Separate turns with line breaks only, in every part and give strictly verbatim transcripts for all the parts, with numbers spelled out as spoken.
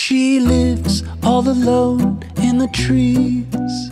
She lives all alone in the trees,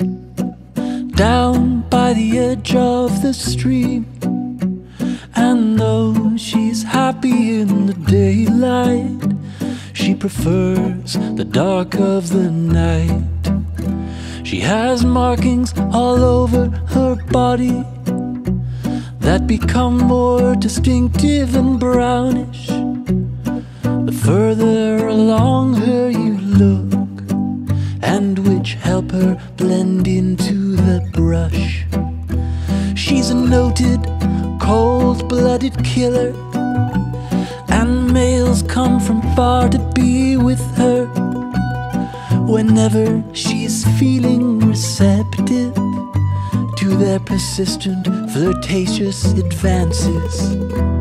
down by the edge of the stream. And though she's happy in the daylight, she prefers the dark of the night. She has markings all over her body that become more distinctive and brownish the further along her you look, and which help her blend into the brush. She's a noted cold-blooded killer, and males come from far to be with her whenever she's feeling receptive to their persistent, flirtatious advances.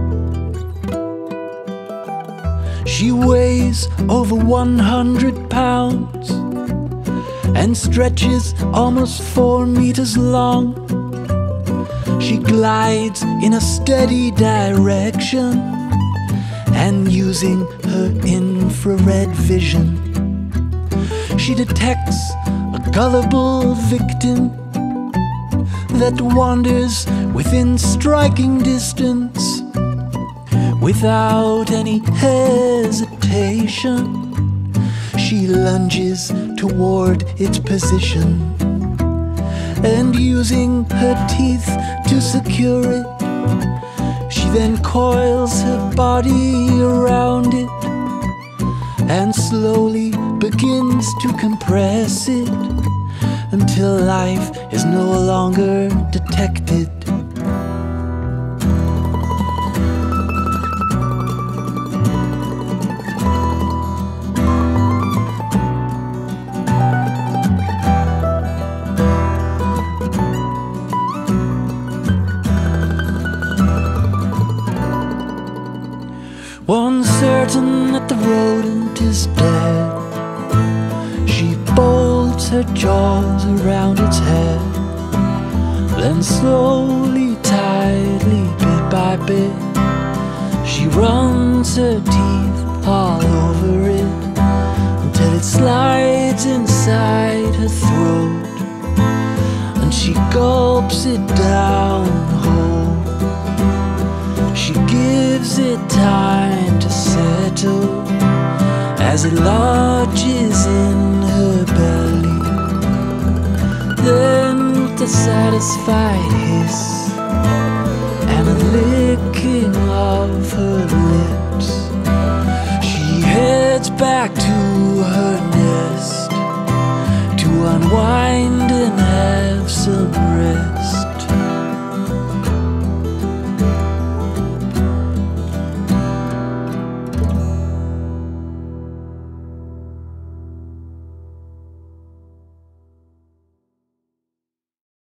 She weighs over one hundred pounds and stretches almost four meters long. She glides in a steady direction, and using her infrared vision, she detects a gullible victim that wanders within striking distance. Without any hesitation, she lunges toward its position, and using her teeth to secure it, she then coils her body around it and slowly begins to compress it until life is no longer detected. Once certain that the rodent is dead, she bolts her jaws around its head, then slowly, tightly, bit by bit, she runs her teeth all over it until it slides inside her throat, and she gulps it down whole. She gives it time to settle as it lodges in her belly. Then with a satisfied hiss and a licking of her lips, she heads back to her nest to unwind